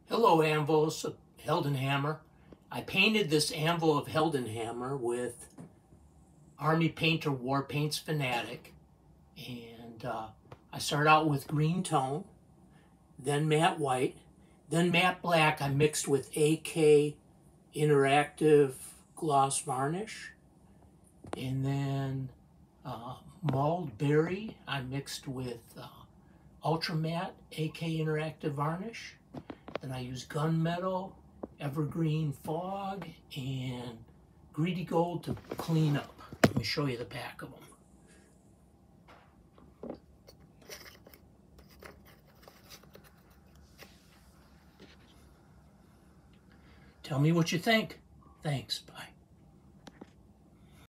Hello Anvils of HeldenHammer. I painted this Anvil of HeldenHammer with Army Painter WarPaints Fanatic, and I start out with green tone, then matte white, then matte black I mixed with AK Interactive Gloss Varnish, and then Mulled Berry I mixed with Ultra Matte AK Interactive Varnish. Then I use gunmetal, evergreen fog, and greedy gold to clean up. Let me show you the back of them. Tell me what you think. Thanks. Bye.